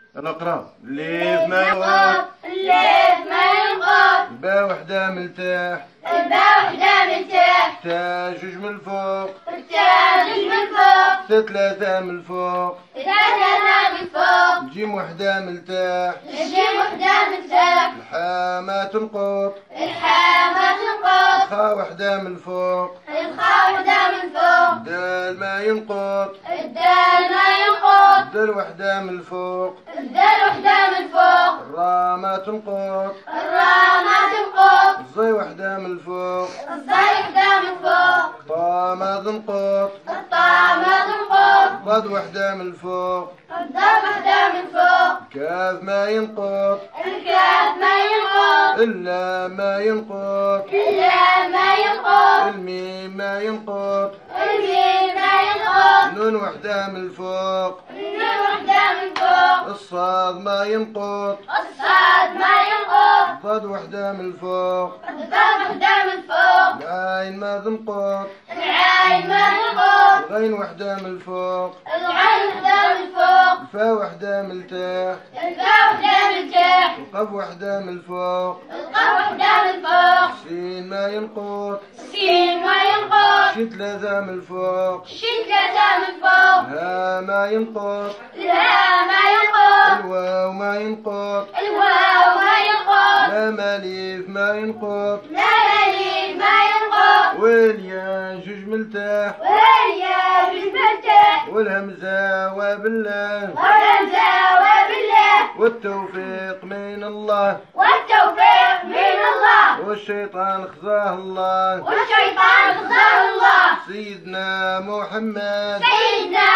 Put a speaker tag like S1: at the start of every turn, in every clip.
S1: نقرا ليف ما ينقط،
S2: ليف ما ينقط،
S1: الباء وحدة من تحت،
S2: الباء وحدة من تحت،
S1: التاء جوج من الفوق،
S2: التاء جوج من الفوق،
S1: ثلاثة من الفوق،
S2: ثلاثة من الفوق،
S1: الجيم وحدة من التحت،
S2: الجيم وحدة من تحت،
S1: الحاء ما تنقط،
S2: الحاء ما تنقط،
S1: الخاء وحدة من الفوق،
S2: الخاء وحدة من فوق،
S1: الدال ما ينقط،
S2: الدال ما ينقط،
S1: الدال وحدة من الفوق،
S2: الدال وحدة من فوق،
S1: الراء ما تنقط،
S2: الراء ما تنقط،
S1: الظي وحدة من الفوق،
S2: الظاء وحدة من فوق،
S1: الطاء ما تنقط،
S2: الطاء ما تنقط،
S1: الضاد وحدة من الفوق،
S2: الضاد وحدة من فوق،
S1: الكاف ما ينقط،
S2: الكاف ما ينقط،
S1: اللام ما ينقط،
S2: اللام ما ينقط،
S1: الميم ما ينقط،
S2: الميم ما ينقط،
S1: نون وحدة من الفوق،
S2: النون وحدة من فوق،
S1: الصاد ما ينقط،
S2: الصاد ما ينقط،
S1: الضاد وحدة من الفوق،
S2: الضاد وحدة من فوق،
S1: العين ما تنقط،
S2: العين ما تنقط،
S1: الغين وحدة من الفوق،
S2: العين وحدة من فوق،
S1: الفاء وحدة من التحت،
S2: الفاء وحدة من تحت،
S1: القاف وحدة من الفوق،
S2: القاف وحدة من فوق،
S1: السين ما ينقط،
S2: السين ما ينقط،
S1: شين ثلاثة من الفوق،
S2: الشين ثلاثة من فوق،
S1: الهاء ما ينقط،
S2: الهاء ما ينقط،
S1: الواو ما ينقط،
S2: الواو ما ينقط،
S1: لام أليف ما ينقط،
S2: لا الأليف ما ينقط،
S1: والياء جوج من التحت،
S2: والياء بالفتح،
S1: والهمزة وبالله،
S2: والهمزة وبالله،
S1: والتوفيق من الله،
S2: والتوفيق من الله،
S1: والشيطان خزاه الله،
S2: والشيطان خزاه الله،
S1: سيدنا محمد
S2: سيدنا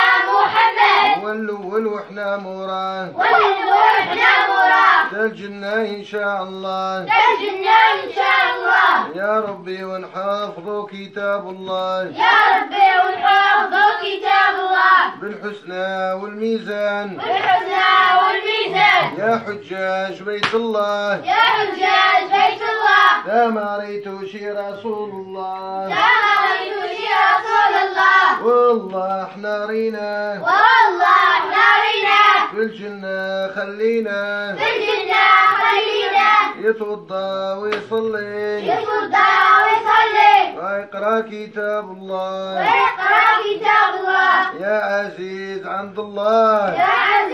S2: محمد،
S1: هو الأول وإحنا مراه،
S2: ونحن مراه،
S1: الجنة إن شاء الله،
S2: تجنا إن شاء الله،
S1: يا ربي ونحافظ كتاب الله،
S2: يا ربي ونحفظ كتاب الله،
S1: بالحسنى والميزان،
S2: بالحسنى والميزان،
S1: يا حجاج بيت الله،
S2: يا حجاج بيت الله،
S1: لا ما ريتوشي رسول الله،
S2: لا رأيت يا رسول الله،
S1: والله احنا رينا
S2: والله نارنا
S1: في الجنة خلينا
S2: في الجنة خلينا
S1: يتوضى ويصلي
S2: يتوضى ويصلي
S1: ويقرأ كتاب الله،
S2: ويقرأ كتاب الله،
S1: يا عزيز عند الله
S2: يا عزيز